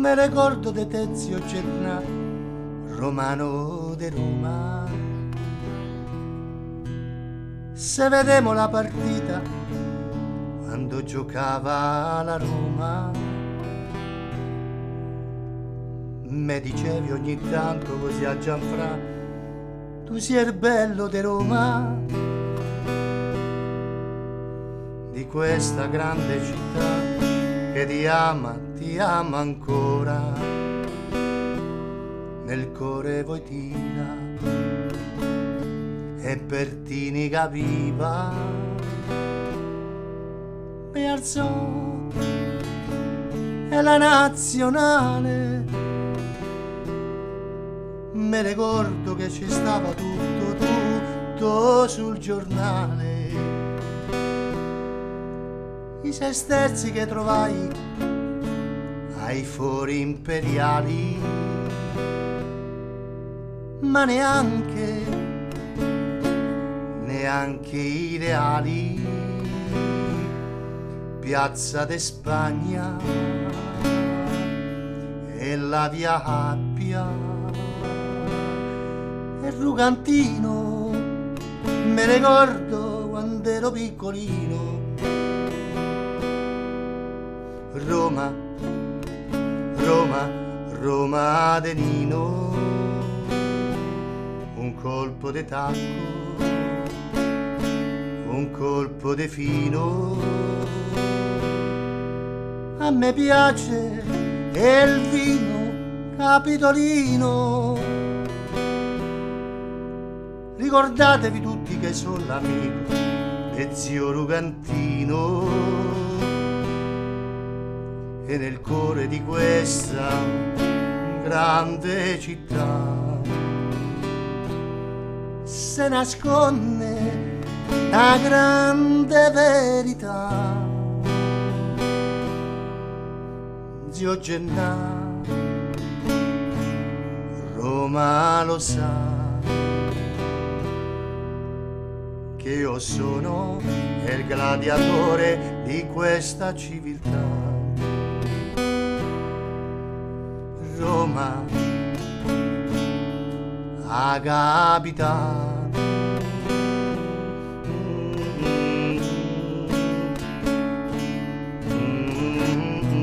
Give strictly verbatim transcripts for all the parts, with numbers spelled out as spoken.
Me ricordo di Tezio Gennà, romano di Roma. Se vedemo la partita quando giocava la Roma, me dicevi ogni tanto così a Gianfra, tu sei il bello di Roma, di questa grande città che ti ama, ti ama ancora, nel cuore voi tira e per ti ne capiva, mi alzò e la nazionale, me ricordo che ci stava tutto, tutto sul giornale. I sesterzi che trovai ai fori imperiali, ma neanche, neanche i reali. Piazza de Spagna e la via Appia e Rugantino, me ricordo quando ero piccolino. Roma, Roma, Roma de Nino, un colpo de tacco, un colpo de fino. A me piace il vino capitolino. Ricordatevi tutti che sono l'amico de zio Rugantino, e nel cuore di questa grande città se nasconde la grande verità. Zio Gennà, Roma lo sa che io sono il gladiatore di questa civiltà. Roma, a capità.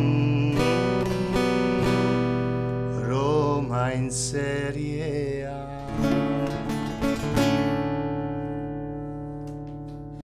Roma in Serie A.